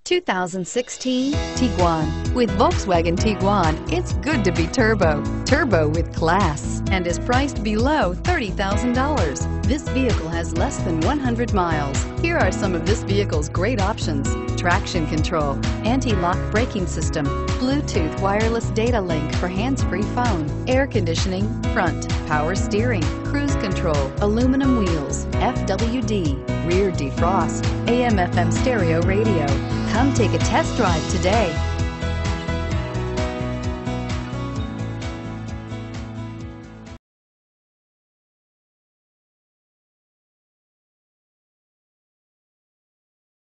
2016 Tiguan. With Volkswagen Tiguan, it's good to be turbo. Turbo with class, and is priced below $30,000. This vehicle has less than 100 miles. Here are some of this vehicle's great options: traction control, anti-lock braking system, Bluetooth wireless data link for hands-free phone, air conditioning, front, power steering, cruise control, aluminum wheels, FWD, rear defrost, AM/FM stereo radio. Come take a test drive today.